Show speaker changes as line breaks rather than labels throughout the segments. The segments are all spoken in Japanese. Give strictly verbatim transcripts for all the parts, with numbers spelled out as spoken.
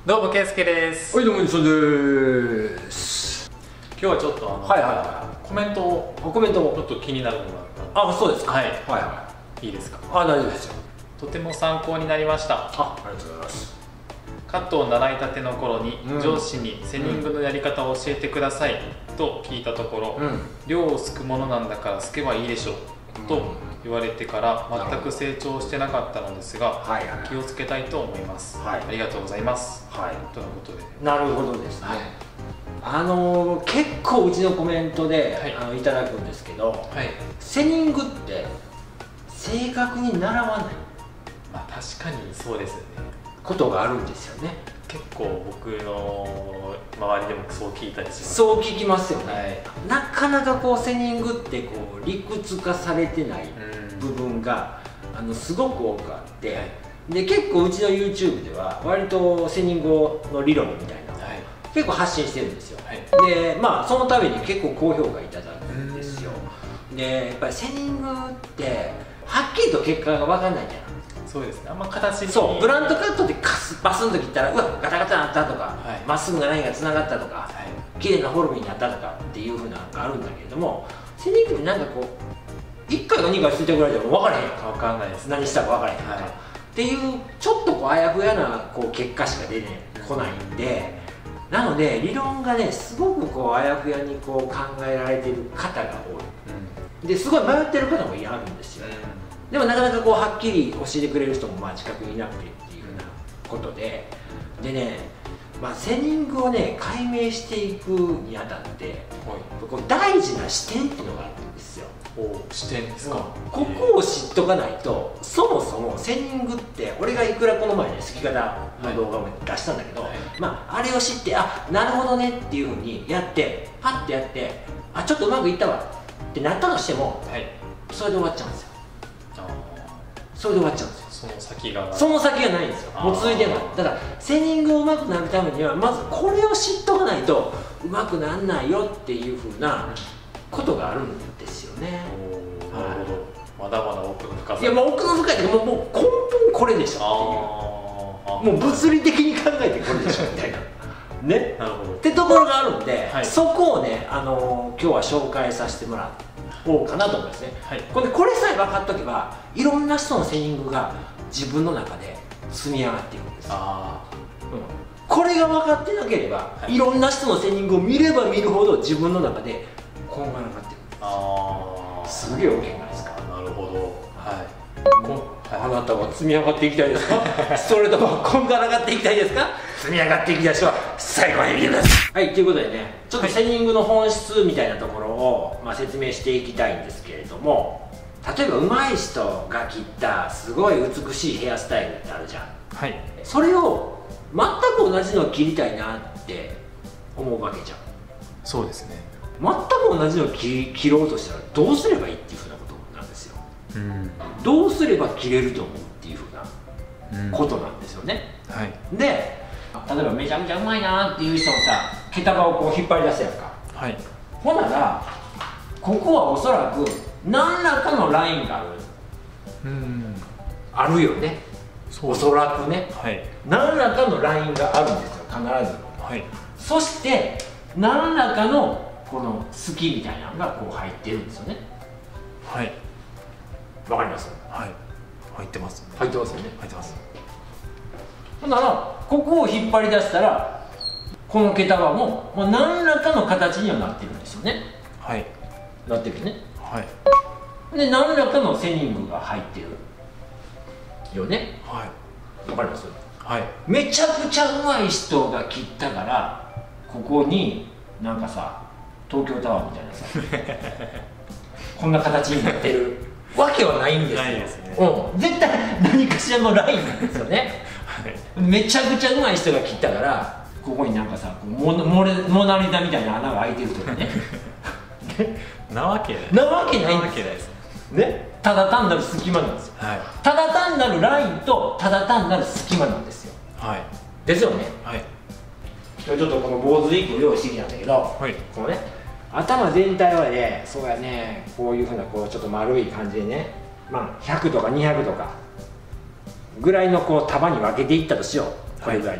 どうも、けいすけです。
はい、どうも、西野です。
今日はちょっとあの、
はいはいはい、
コメントを
コメントを
ちょっと気になるのがあった。
あ、そうですか。
はい
はいはい。
いいですか。
あ、大丈夫ですよ。
とても参考になりました。
あ、ありがとうございます。
カットを習いたての頃に、
うん、
上司にセニングのやり方を教えてくださいと聞いたところ、うん、量をすくものなんだからすけばいいでしょう、うん、と言われてから全く成長してなかったのですが、はいはい、気をつけたいと思います、はい、ありがとうございます、はい、とのことで。
なるほどですね、はい、あのー、結構うちのコメントで、はい、あのいただくんですけど、はい、セニングって正確に習わない、
まあ、確かにそうですよね、
ことがあるんですよね。
結構僕の周りでもそう聞いたりします。
そう聞きますよね、はい、なかなかこうセニングってこう理屈化されてない部分があのすごく多くあって、はい、で結構うちの YouTube では割とセニングの理論みたいなのを結構発信してるんですよ、はい、でまあそのために結構高評価いただくんですよ。でやっぱりセニングってはっきりと結果が分かんないじゃない。
そうですね、あんま形に
そうブラントカットでカスバスンと切ったらうわガタガタなったとかま、はい、っすぐなラインがつながったとか、はい、綺麗なフォルムになったとかっていうふうなのがあるんだけれども、セニングってなんかこういっかいかにかいついてくられても分からへんやんか、
分かんないです、
何したか分からへんやんか、はい、っていうちょっとこうあやふやなこう結果しか出てこないんで、なので理論がねすごくこうあやふやにこう考えられてる方が多い、うん、ですごい迷ってる方もいはるんですよ、うんでもなかなかこうはっきり教えてくれる人もまあ近くにいなくてっていうふうなことで、でね、まあ、セニングをね解明していくにあたって、はい、こう大事な視点っていうのがあるんですよ。
お視点ですか、
うん、ここを知っとかないと、そもそもセニングって俺がいくらこの前ねすき方の動画を出したんだけど、はい、まあ、あれを知ってあなるほどねっていうふうにやってパッてやってあちょっとうまくいったわってなったとしても、はい、それで終わっちゃうんですよ。それで終わっちゃうんですよ。
その先が
その先がないんですよ。もう続いてない。だからセニングをうまくなるためにはまずこれを知っとかないとうまくならないよっていうふうなことがあるんですよね。
なるほど、まだまだ奥の深さ。
いやもう奥の深いってもうもう根本これでしょっていう、もう物理的に考えてこれでしょみたいなね。なるほどってところがあるんで、はい、そこをね、あのー、今日は紹介させてもらおうかなと思いますね、はい、これこれさえ分かっとけばいろんな人のセニングが自分の中で積み上がっていくんですよ。あ、うん、これが分かってなければ、はい、いろんな人のセニングを見れば見るほど自分の中でこんがらがっていくんですよ。あ、すげえ大きいじゃないですか。
なるほど、はい、
こあなたは積み上がっていきたいですかそれともこんがらがっていきたいですか。積み上がっていきたい人は最後まで見てください。はい、ということでね、ちょっとセニングの本質みたいなところを、まあ、説明していきたいんですけれども、例えば上手い人が切ったすごい美しいヘアスタイルってあるじゃん、はい、それを全く同じのを切りたいなって思うわけじゃん。
そうですね、
全く同じのを切切ろうとしたらどうすればいいっていうふうなことなんですよ、うん、どうすれば切れると思うっていうふうなことなんですよね、うん、はい、で例えばめちゃめちゃうまいなっていう人をさ毛束をこう引っ張り出すやんか、はい、ほんならここはおそらく何らかのラインがある、うん、あるよね、おそらくね、はい、何らかのラインがあるんですよ必ず、はい、そして何らかのこの隙みたいなのがこう入ってるんですよね。はい、わかります？
はい、入ってます、
入ってますよね。
入ってます。
ほんならここを引っ張り出したらこの毛束も、まあ、何らかの形にはなってるんですよね。はい、なってるね。はい、で何らかのセニングが入ってるよね。はい、わかります？はい、めちゃくちゃうまい人が切ったからここになんかさ東京タワーみたいなさこんな形になってるわけはないんですよ。ないですね、うん、絶対何かしらのラインなんですよね、はい、めちゃくちゃうまい人が切ったからここになんかさモモレモナリザみたいな穴が開いてるとかね
なわけない
なわけないんですよね。ただ単なる隙間なんですよ、はい、ただ単なるラインとただ単なる隙間なんですよ、はい、ですよね、はい、ちょっとこの坊主一個用意してきたんだけど、はい、このね頭全体はねそうやねこういうふうなこうちょっと丸い感じでね、まあひゃくとかにひゃくとかぐらいのこう束に分けていったとしよう、これぐらいの、はい、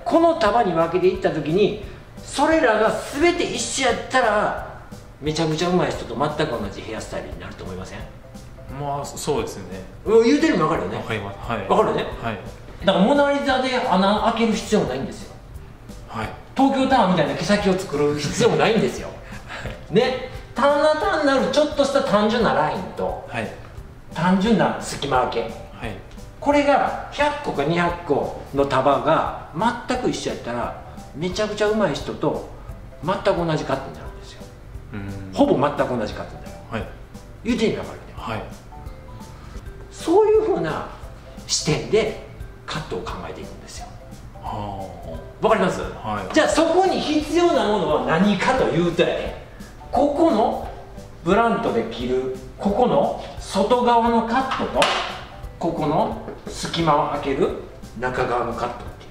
この束に分けていった時にそれらが全て一緒やったらめちゃくちゃ上手い人と全く同じヘアスタイルになると思いません？
まあそうですね。
言うてるの分かるよね。
分かります。はい。
分かるよね。
はい。
だからモナリザで穴開ける必要もないんですよ。
はい。
東京タワーみたいな毛先を作る必要もないんですよ。ね、ただ単なるちょっとした単純なラインと、はい、単純な隙間開け、はい、これがひゃっこかにひゃっこの束が全く一緒やったらめちゃくちゃ上手い人と全く同じカットになるんですよ。ほぼ全く同じカットになる、はい、言うてみれば分かるね、はい、そういうふうな視点でカットを考えていくんですよ。わかります、はい、じゃあそこに必要なものは何かというとやね、ここのブラントで切るここの外側のカットとここの隙間を開ける中側のカットっていう、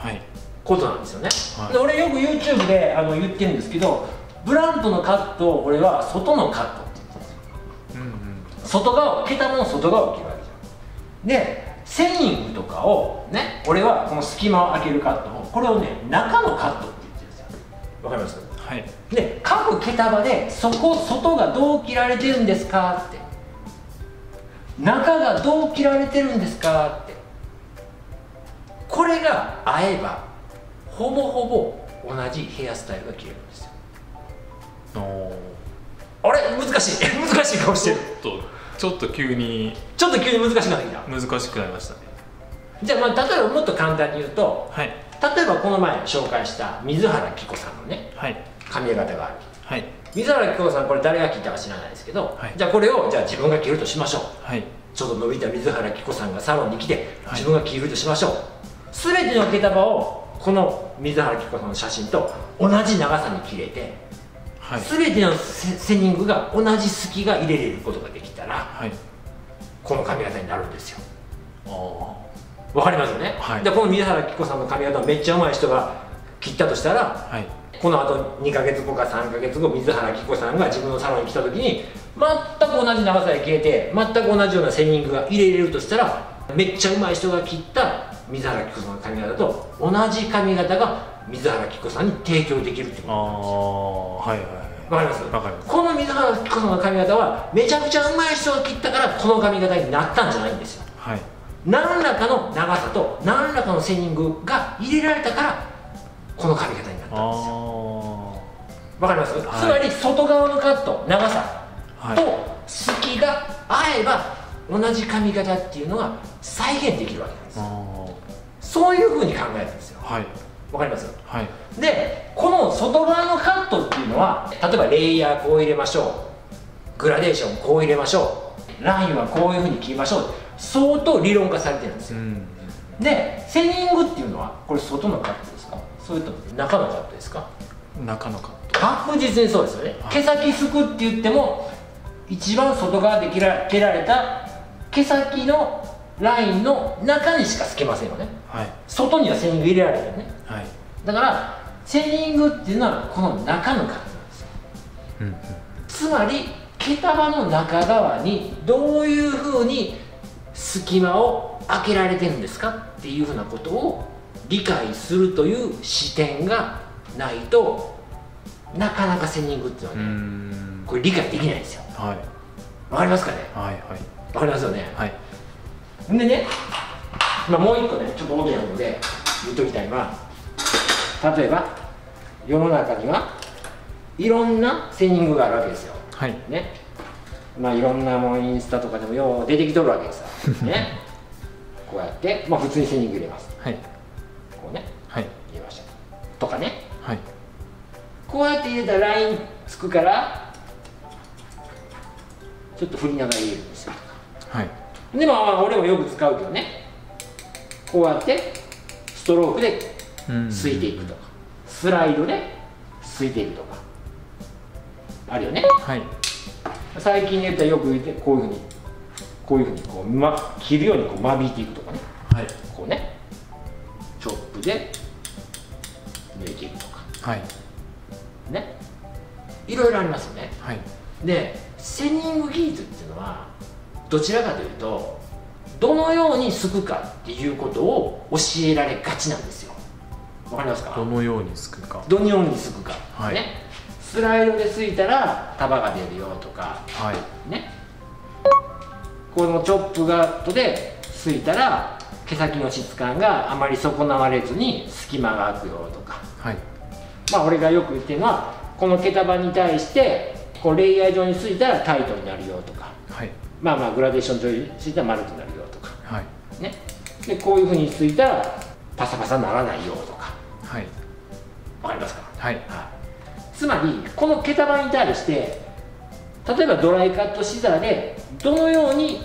はい、ことなんですよね、はい、で俺よく YouTube であの言ってるんですけど、ブラントのカットを俺は外のカットって言ってるんですよ、うんうん、外側を毛玉の外側を切るわけじゃん。でセニングとかをね、俺はこの隙間を開けるカットをこれをね中のカットって言ってるんですよ。わかります？はい。で各毛束でそこ外がどう切られてるんですかって、中がどう切られてるんですかって、これが合えばほぼほぼ同じヘアスタイルが切れるんですよ。おあれ難しい難しい顔してる。
ちょっとちょっと急に
ちょっと急に難しくなってきた。
難しくなりましたね。
じゃあ、まあ例えばもっと簡単に言うと、はい、例えばこの前紹介した水原希子さんのね、はい、髪型がある、はい、水原希子さんこれ誰が切ったか知らないですけど、はい、じゃあこれをじゃあ自分が切るとしましょう、はい、ちょっと伸びた水原希子さんがサロンに来て自分が切るとしましょう、はい、全ての毛束をこの水原希子さんの写真と同じ長さに切れて、はい、全てのセニングが同じ隙が入れれることができたら、はい、この髪型になるんですよ。わかりますよね、はい、でこの水原希子さんの髪型をめっちゃ上手い人が切ったとしたら、はい、このあとにかげつごかさんかげつご水原希子さんが自分のサロンに来た時に全く同じ長さで切れて全く同じようなセニングが入れれるとしたら、めっちゃ上手い人が切った水原希子さんの髪型と同じ髪型が水原希子さんに提供できるってことなんですよ。はいはい、わかります？わかります。この水原希子さんの髪型はめちゃくちゃ上手い人が切ったからこの髪型になったんじゃないんですよ。はい、何らかの長さと何らかのセニングが入れられたからこの髪型になったんですよ。わかります？はい、つまり外側のカット長さと隙が合えば同じ髪型っていうのが再現できるわけなんですよ。そういうふうに考えるんですよ。はい、わかります？はい、でこの外側のカットっていうのは例えばレイヤーこう入れましょう、グラデーションこう入れましょう、ラインはこういうふうに切りましょう、相当理論化されてるんですよ。うん、でセニングっていうのはこれ外のカットですか、それとも中のカットですか？
中のカット。
確実にそうですよね。毛先すくって言っても一番外側で切ら切られた毛先のラインの中にしか透けませんよね。はい、外にはセニング入れられるよね。はい、だからセニングっていうのはこの中のカットなんですよ。うんうん、つまり毛束の中側にどういうふうに隙間を開けられてるんですかっていうふうなことを理解するという視点がないとなかなかセニングっていうのはね、これ理解できないんですよ。はい、わかりますかね？はいはい、わかりますよね。はい、でね、まあ、もう一個ねちょっと大きなので言っときたいのは、例えば世の中にはいろんなセニングがあるわけですよ。はい、ね、まあいろんなもんインスタとかでもよう出てきとるわけですよ。ね、こうやってまあ普通にセニング入れます。はい、こうね、はい、入れましたとかね、はい、こうやって入れたらラインつくからちょっと振りながら入れるんですよ。はい、でまあ俺もよく使うけどね、こうやってストロークですいていくとか、スライドですいていくとかあるよね。はい、最近で言ったらよく言ってこういうふうにこういうふうにこう、ま、切るようにこう間引いていくとかね。はい、こうねチョップで抜いていくとか、はいね、いろいろありますよね。はい、でセニング技術っていうのはどちらかというとどのようにすくかっていうことを教えられがちなんですよ。 わかりますか？
どのようにすくか、
どのようにすくか、
はい、
ね、スライドですいたら束が出るよとか、
はい、
ね、このチョップガットですいたら毛先の質感があまり損なわれずに隙間が空くよとか、
はい、
まあ俺がよく言ってるのは、この毛束に対してこうレイヤー状にすいたらタイトになるよとか、はい、まあまあグラデーション状にすいたら丸くなるよとか、はい、ね、でこういうふうにすいたらパサパサならないよとか、はい、わかりますか？はい、はい、つまりこの毛束に対して例えばドライカットシザーでどのように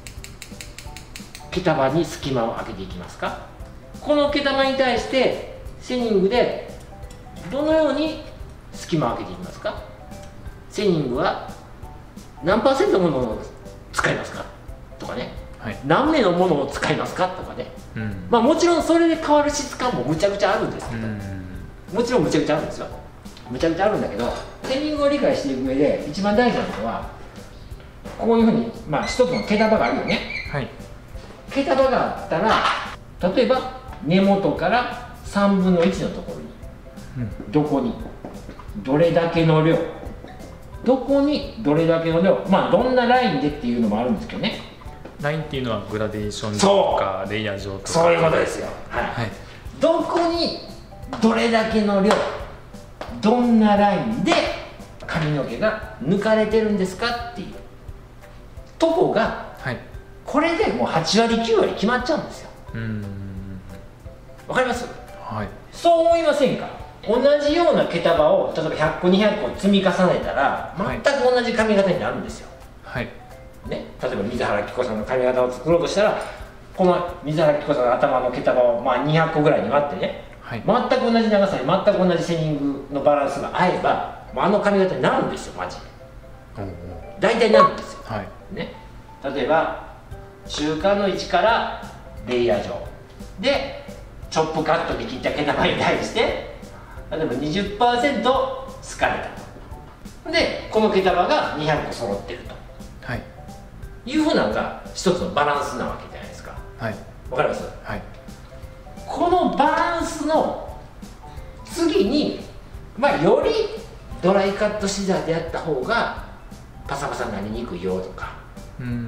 毛束に隙間を開けていきますか？この毛束に対してセニングでどのように隙間を開けていきますか？セニングは何パーセントのものを使いますかとかね、はい、何名のものを使いますかとかね、うん、まあもちろんそれで変わる質感もむちゃくちゃあるんですけど、うん、もちろんむちゃくちゃあるんですよ。むちゃくちゃあるんだけど、セニングを理解していく上で一番大事なのはこういうふうに、まあ一つの毛束があるよね、はい、毛束があったら例えば根元からさんぶんのいちのところに、うん、どこにどれだけの量、どこにどれだけの量、まあどんなラインでっていうのもあるんですけどね。
ラインっていうのはグラデーションとかレイヤー状とか、
そういうことですよ、はいはい、どこにどれだけの量、どんなラインで髪の毛が抜かれてるんですかっていうとこが、はい、これでもうはちわりきゅうわり決まっちゃうんですよ。うーん、わかります？はい、そう思いませんか？同じような毛束を例えばひゃっこにひゃっこ積み重ねたら全く同じ髪型になるんですよ、はいね、例えば水原希子さんの髪型を作ろうとしたらこの水原希子さんの頭の毛束をまあにひゃっこぐらいに割ってね、はい、全く同じ長さに全く同じセニングのバランスが合えばもうあの髪型になるんですよ、マジで。大体なるんですよ、はいね、例えば中間の位置からレイヤー状でチョップカットで切った毛束に対して例えば にじゅっパーセント すかれたでこの毛束がにひゃっこ揃ってると、はい、いうふうなのが一つのバランスなわけじゃないですか。はい、わかります？はい、このバランスの次に、まあ、よりドライカットシザーでやった方がパサパサになりにくいよとか、うん、うん、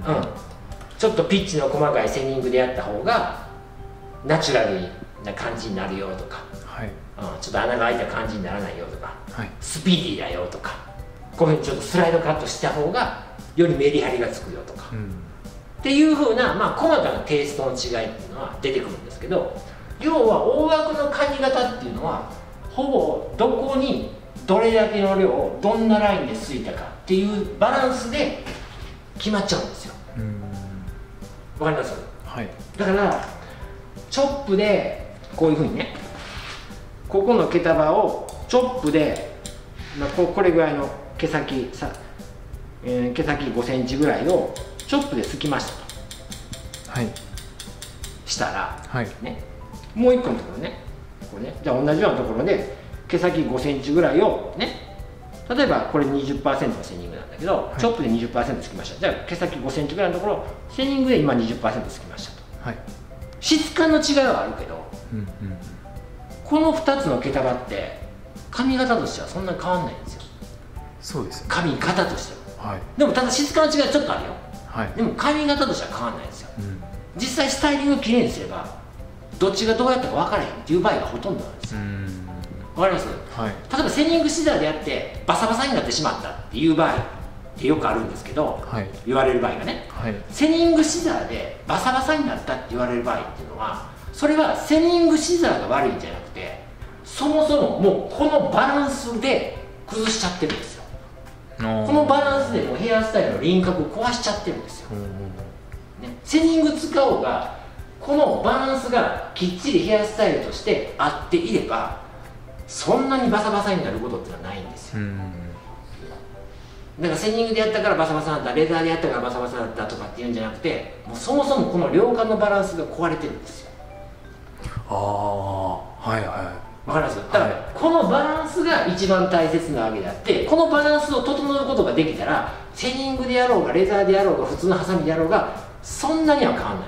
ちょっとピッチの細かいセニングでやった方がナチュラルな感じになるよとか、はい、うん、ちょっと穴が開いた感じにならないよとか、はい、スピーディーだよとか、こういうふうにちょっとスライドカットした方がよりメリハリがつくよとか、うん、っていうふうな、まあ、細かなテイストの違いっていうのは出てくるんですけど、要は大枠の髪型っていうのはほぼどこにどれだけの量をどんなラインですいたかっていうバランスで決まっちゃうんですよ。わかります？はい、だからチョップでこういうふうにね、ここの毛束をチョップで、まあ、こ, これぐらいの毛先さ、えー、毛先ごセンチぐらいをチョップですきましたと、はい、したら、はいね、もういっこのところね、これね、じゃあ同じようなところで毛先ごセンチぐらいをね、例えばこれ にじゅっパーセント のセニングなんだけど、はい、チョップで にじゅっパーセント つきました。じゃあ毛先ごセンチぐらいのところセニングで今 にじゅっパーセント つきましたと、はい、質感の違いはあるけど、うんうん、このふたつの毛束って髪型としてはそんなに変わんないんですよ。
そうですよね、
髪型としては、はい、でもただ質感の違いはちょっとあるよ、はい、でも髪型としては変わんないんですよ、うん、実際スタイリングをきれいにすればどっちがどうやったか分からへんっていう場合がほとんどなんですよ。わかります？はい、例えばセニングシザーでやってバサバサになってしまったっていう場合ってよくあるんですけど、はい、言われる場合がね、はい、セニングシザーでバサバサになったって言われる場合っていうのは、それはセニングシザーが悪いんじゃなくて、そもそももうこのバランスで崩しちゃってるんですよ。このバランスでもうヘアスタイルの輪郭を壊しちゃってるんですよ、ね、セニング使おうがこのバランスがきっちりヘアスタイルとして合っていればそんなにバサバサになることってのはないんですよ。だからセニングでやったからバサバサになった、レザーでやったからバサバサになったとかっていうんじゃなくて、もうそもそもこの両肩のバランスが壊れてるんですよ。
ああ、はいはい。
わかります？だからこのバランスが一番大切なわけであって、このバランスを整えることができたらセニングでやろうがレザーでやろうが普通のハサミでやろうがそんなには変わらない。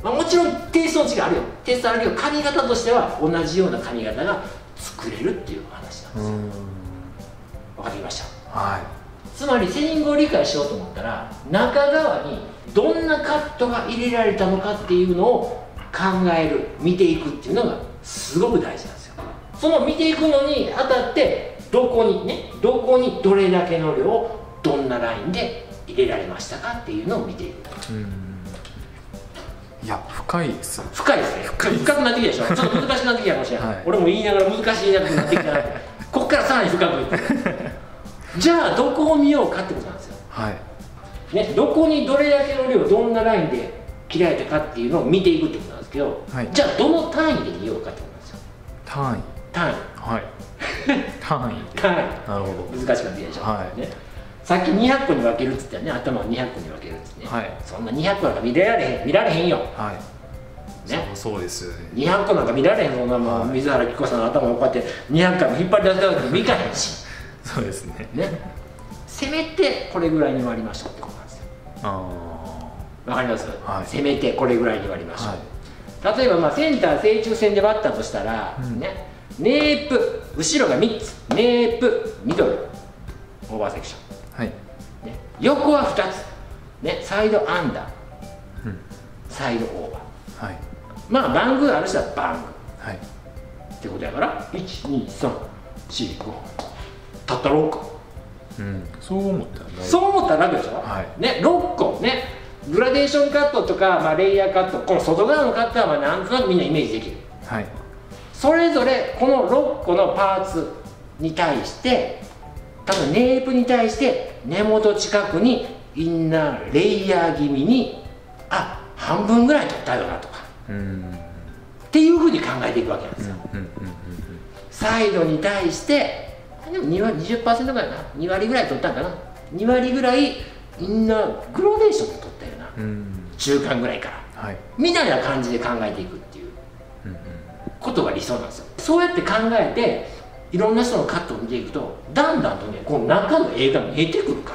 まあ、もちろんテイストの違いあるよ、テイストあるけど髪型としては同じような髪型が作れるっていう話なんですよ。わかりました。はい。つまりセリングを理解しようと思ったら中側にどんなカットが入れられたのかっていうのを考える、見ていくっていうのがすごく大事なんですよ。その見ていくのにあたってどこにね、どこにどれだけの量をどんなラインで入れられましたかっていうのを見ていく。うん、
いや深いです。
深いですね。深くなってきたでしょ。ちょっと難しくなってきたかもしれない、はい、俺も言いながら難しいなってなってきたここからさらに深くいくじゃあどこを見ようかってことなんですよ。はいね、どこにどれだけの量どんなラインで切られたかっていうのを見ていくってことなんですけど、はい、じゃあどの単位で見ようかってことなんですよ。
単位
単位
はい単位
単位
なるほど。
難しくなってきたでしょ、はいね、さっきにひゃっこに分けるっつったよね。頭をにひゃっこに分けるっつって、ね、はい、そんなにひゃっこなんか見られへん見られへんよ。はいね、そうそうですよね。にひゃっこなんか見られへん。そんなもう水原希子さんの頭をこうやってにひゃっかいも引っ張り出したわけにもいかへんし
そうですね
ね、せめてこれぐらいに割りましょうってことなんですよ。ああわかります、はい、せめてこれぐらいに割りましょう、はい、例えばまあセンター正中線で割ったとしたら、うん、ね、ネープ後ろがみっつ、ネープミドルオーバーセクション、はいね、横はふたつ、ね、サイドアンダー、うん、サイドオーバー、はい、まあバングある人はバング、はい、ってことやからいちにさんよんごたったろっこ、
うん、そう思ったら
そう思ったら楽でしょ、はい、ね、ろっこね、グラデーションカットとか、まあ、レイヤーカット、この外側のカットはまあなんとなくみんなイメージできる、はい、それぞれこのろっこのパーツに対して多分ネープに対して根元近くにインナーレイヤー気味にあ半分ぐらい取ったよなとか、うん、っていうふうに考えていくわけなんですよ。サイドに対してでもに割 にじゅっパーセント ぐらいかな、に割ぐらい取ったんかな、に割ぐらいインナーグラデーションで取ったよな、うん、中間ぐらいから、はい、みたいな感じで考えていくっていうことが理想なんですよ。そうやって考えていろんな人のカットを見ていくとだんだんとねこの中の絵が見えてくるから、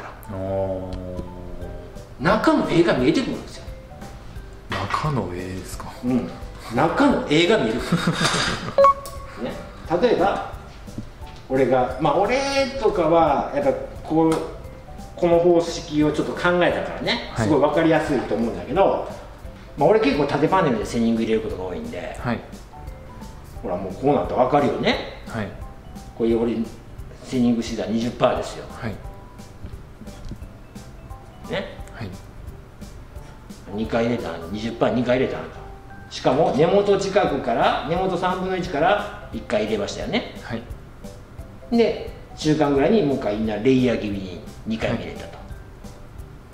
中の絵が見えてくるんですよ。
中の絵ですか。
うん、中の絵が見えるね、例えば俺がまあ俺とかはやっぱこうこの方式をちょっと考えたからね、すごい分かりやすいと思うんだけど、はい、まあ俺結構縦パネルでセニング入れることが多いんで、はい、ほらもうこうなったら分かるよね、はい、こういう俺セニングシーザー にじゅっパーセント ですよ、はい、ね、はい、にかい入れたの にじゅっパーセントにかい入れたのと、しかも根元近くから根元さんぶんのいちからいっかい入れましたよね、はい、で中間ぐらいにもう一回インナーレイヤー気味ににかい入れたと、はい、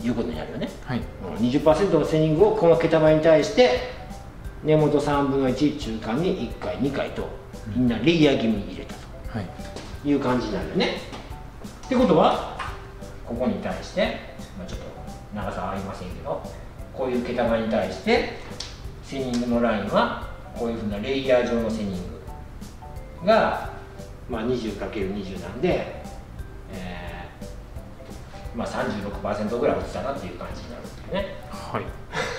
いうことになるよね、はい、にじゅっパーセント のセニングをこの毛束に対して根元さんぶんのいち中間にいっかいにかいとインナーレイヤー気味に入れたと、はい、いう感じになるよね。ってことはここに対して、まあ、ちょっと長さはありませんけどこういう毛束に対してセニングのラインはこういうふうなレイヤー状のセニングが、まあ、にじゅうかけるにじゅう なんで、えーまあ、さんじゅうろくパーセント ぐらい落ちたなっていう感じになるんですよね。はい。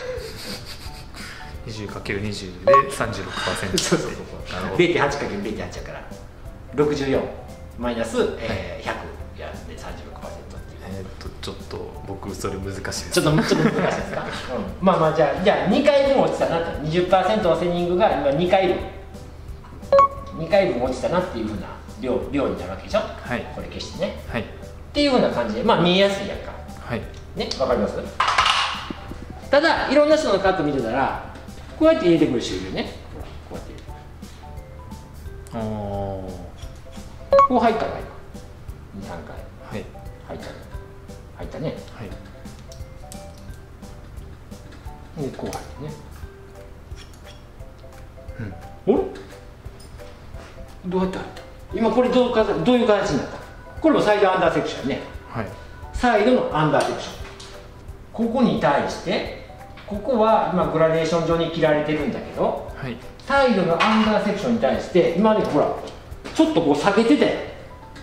にじゅうかけるにじゅう で さんじゅうろくパーセント
そうそうそうそう ゼロてんはちかけるゼロてんはち だからろくじゅうよんマイナス、えー、ひゃくやで さんじゅうろくパーセント っていう。
えー、っとちょっと僕それ難しいです。
ちょっとちょっと難しいですか、うん、まあまあじゃあじゃあにかいぶん落ちたなと にじゅっパーセント のセニングが今にかいぶんにかいぶん落ちたなっていうふうな 量, 量になるわけでしょ、はい、これ消してね、はい、っていうふうな感じでまあ見えやすいやんか、はい、ね、わかります。ただいろんな人のカット見てたらこうやって入れてくる人いるよね。こうやってあこう入ったか今にさんかい、はい、入った入ったね、はい、でこう入ってね、うん、あれどうやって入った今これどうかどういう形になった。これもサイドアンダーセクションね、はい、サイドのアンダーセクション、ここに対してここは今グラデーション上に切られてるんだけど、はい、サイドのアンダーセクションに対して今ねほらちょっとこう下げてて、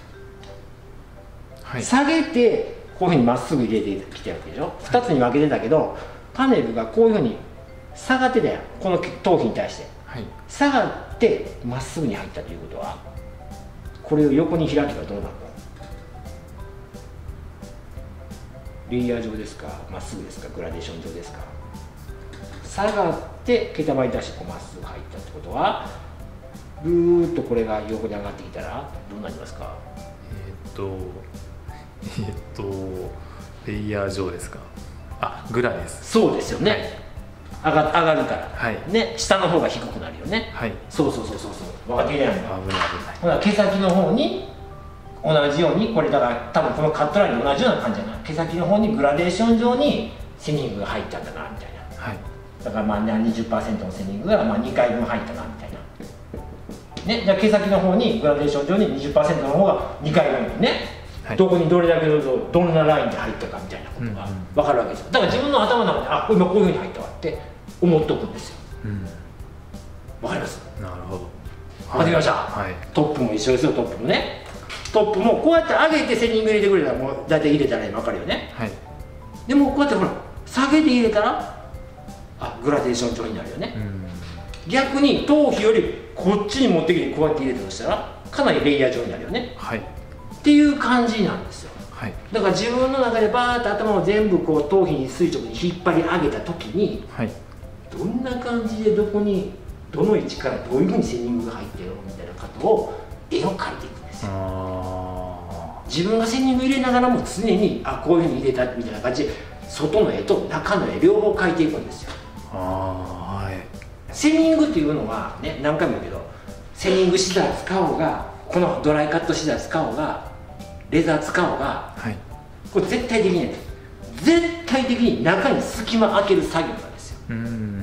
はい、下げてこういうふうにまっすぐ入れてきてるわけでしょ。ふたつに分けてたけどパネルがこういうふうに下がってたやん、この頭皮に対して、
はい、
下がってまっすぐに入ったということは、これを横に開けばどうなるの？レイヤー状ですか、まっすぐですか、グラデーション状ですか。下がって毛束に対してこうまっすぐ入ったってことは、ぐーっとこれが横に上がってきたらどうなりますか？
えー、っとえー、っとレイヤー状ですか。あ、グラです。
そうですよね、はい、上が、上がるから、
はい、
ね、下の方が低くなるよね。はい、そうそうそうそうそう、分かっているやんか。危ない危ない。ほら毛先の方に同じように、これだから多分このカットラインと同じような感じじゃない、毛先の方にグラデーション状にセニングが入ったんだなみたいな、はい、だからまあ にじゅっパーセント のセニングがまあにかいぶん入ったなみたいな、ね、じゃあ毛先の方にグラデーション状に にじゅっパーセント の方がにかいぶんね、はい、どこにどれだけどどんなラインで入ったかみたいなことが分かるわけですよ。だから自分の頭の中で、あ、今こういうふうに入ったわって思っとくんですよ。うん、分かります？
なるほど。
分かってきました、はい、トップも一緒ですよ。トップもね、トップもこうやって上げてセニング入れてくれたらもう大体入れたら分かるよね、はい、でもこうやってほら下げて入れたらあグラデーション状になるよね、うん、逆に頭皮よりこっちに持ってきてこうやって入れたとしたらかなりレイヤー状になるよね、はい、っていう感じなんですよ、はい、だから自分の中でバーッと頭を全部こう頭皮に垂直に引っ張り上げた時に、はい、どんな感じでどこにどの位置からどういうふうにセニングが入ってるのみたいなことを絵を描いていくんですよ。あ、自分がセニング入れながらも常にあこういうふうに入れたみたいな感じで外の絵と中の絵両方描いていくんですよ。あ、はい、セニングっていうのはね、何回も言うけどセニングシザー使おうがこのドライカットシザー使おうがレザー使おうが、はい、これ絶対できないんです。絶対的に中に隙間開ける作業なんですよ。うん、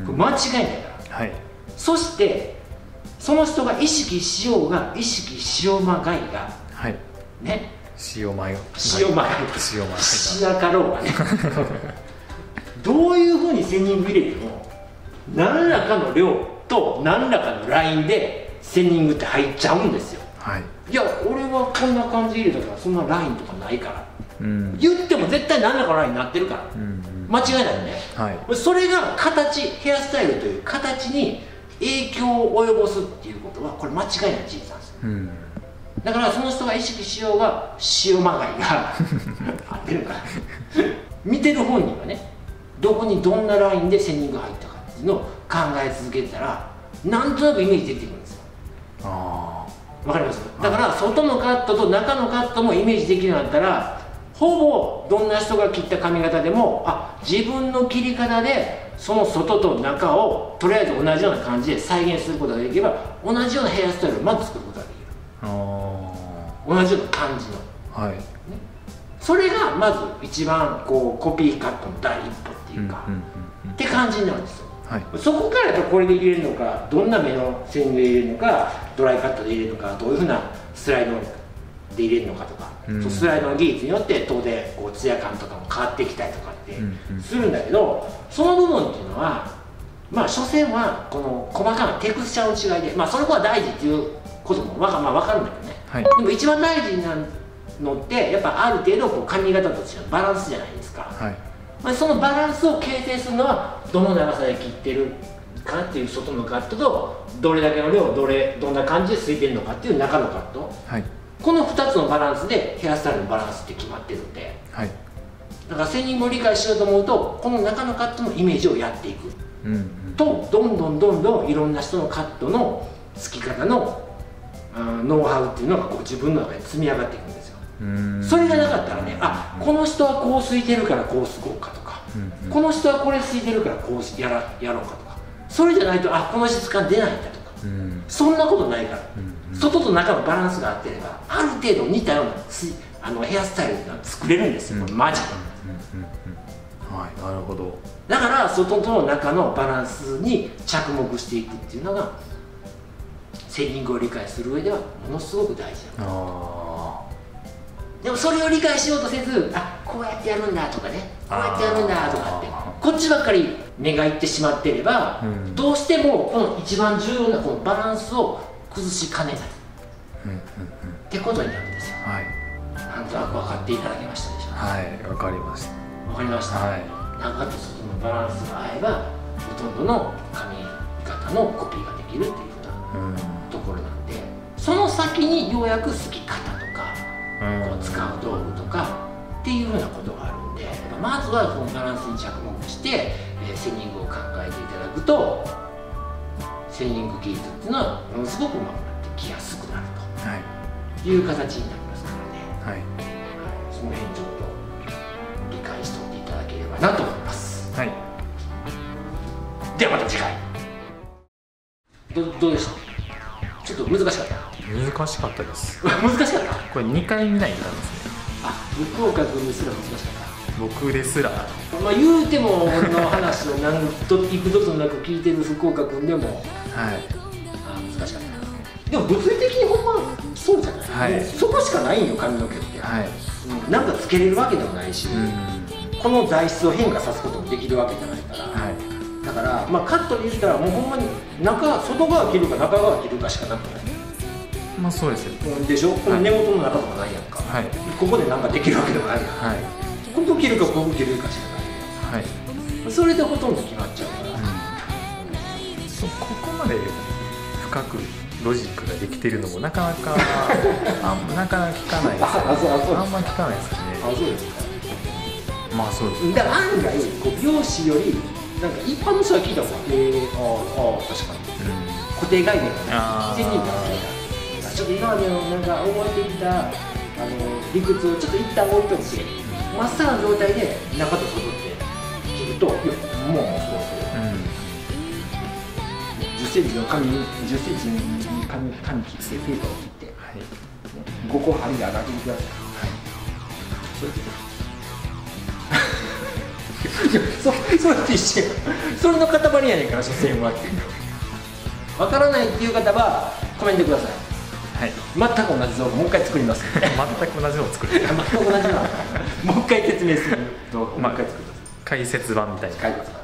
これ間違いないから、はい、そしてその人が意識しようが意識しようまがいが、はい、ね、
しようまい
しようまがいしようまがいしなかろうがねどういうふうにセニング入れても何らかの量と何らかのラインでセニングって入っちゃうんですよ、はい、いや俺はこんな感じ入れたからそんなラインとかないから、うん、言っても絶対何らかのラインになってるから、うんうん、間違いないよね、はい、それが形ヘアスタイルという形に影響を及ぼすっていうことはこれ間違いない事実なんですよ、うん、だからその人が意識しようがしようまがいが合ってるから見てる本人はねどこにどんなラインでセニング入ったかっていうのを考え続けてたらなんとなくイメージできてくるんですよ。あ、わかります？だから外のカットと中のカットもイメージできるようになったらほぼどんな人が切った髪型でもあ自分の切り方でその外と中をとりあえず同じような感じで再現することができれば同じようなヘアスタイルをまず作ることができる。あ、同じような感じの、はい、ね、それがまず一番こうコピーカットの第一歩っていうか、うんうんうんうん、って感じになるんですよ、はい、そこからやっぱこれで入れるのかどんな目のセニングで入れるのかドライカットで入れるのかどういうふうなスライドで入れるのかとか、うん、そのスライドの技術によって当然こうツヤ感とかも変わってきたりとかってするんだけど、うんうん、その部分っていうのはまあ所詮はこの細かなテクスチャーの違いでまあそれは大事っていうこともわか、まあ、分かるんだけどね、はい、でも一番大事なのってやっぱある程度こう髪型としてのバランスじゃないですか、はい、まあ、そのバランスを形成するのはどの長さで切ってるかっていう外のカットとどれだけの量どれどんな感じでついてるのかっていう中のカット、はい、このふたつのバランスでヘアスタイルのバランスって決まってるんで、はい、だからセニングを理解しようと思うとこの中のカットのイメージをやっていく、うんうん、とどんどんどんどんいろんな人のカットのつき方のノウハウっていうのがこう自分の中で積み上がっていくんですよ。それがなかったらねあこの人はこうすいてるからこうすごうかとか、うんうん、この人はこれすいてるからこうやらやろうかとかそれじゃないとあこの質感出ないんだとか、うん、そんなことないから、うんうん、外と中のバランスが合ってればある程度似たようなあのヘアスタイルが作れるんですよ、うん、マジで、うんうんうん、はい、なるほど。だから外と中のバランスに着目していくっていうのがセニングを理解する上ではものすごく大事なの。でもそれを理解しようとせずあこうやってやるんだとかねこうやってやるんだとかってこっちばっかり目がいってしまっていれば、うん、どうしてもこの一番重要なこのバランスを崩しかねない、うんうんうん、ってことになるんですよ、はい、なんとなく分かっていただけましたでしょうか。
はい、分かりました。
分かりました、はい、中と外のバランスが合えばほとんどの髪型のコピーができるっていうふうなところなんで、その先にようやくすき方とか、こう使う道具とかっていうふうなことがあるんで、まずはそのバランスに着目して、えー、セニングを考えていただくと、セニング技術っていうのはものすごくうまくなってきやすくなるという形になりますからね、はい、その辺ちょっと理解しておいていただければなと思います。はい、ではまた次回。ど, どうでした？ちょっと難しかった？
難しかったです。
難しかった？
これにかい見ないとダメですね。
あ、福岡君ですら難しかった。
僕ですら、
まあ言うても俺の話を何と幾度となく聞いてる福岡君でも、はい、あ、難しかった。でも物理的にほんまそうじゃない、はい、そこしかないんよ髪の毛って、はい、うん、なんかつけれるわけでもないし、うん、この材質を変化さすこともできるわけじゃないから、はい、だから、まあ、カットで言ったらもうほんまに中外側切るか中側切るかしかなくない。
まあそうですよ。
でしょ、この根元の中とかないやんか、はい、ここでなんかできるわけでもないやん、はい、ここ切るかここ切るかしかないやん、はい、それでほとんど決まっちゃうから、うん、
そう、ここまで深くロジックができてるのもなかなかあんなかなか聞かないですよね。あ、そう、あ、そう、あんまり聞かないですよね。
あ、そうですか。
まあそうです。
だから案外こう美容師よりなんか一般の人が聞いた方が、えー、ああ確かに、うん、固定概念が自然になってちょっと今までのなんか覚えていたあの理屈をちょっと一旦置いといて、まっさらな状態で中と外って切ると、いやもうそうそう、うん、じゅっセンチの紙じゅっセンチに紙紙切ってペーパーを切って、はい、ごこ針で上がってください。はい、それでいや、そそれって一緒やそれの塊やねんから、所詮はっていうわからないっていう方はコメントください。はい、全く同じ動画もう一回作ります。
全く同じのを作る。全く
同じのもう一回説明する動画をもう一回作ります。
解説版みたいな。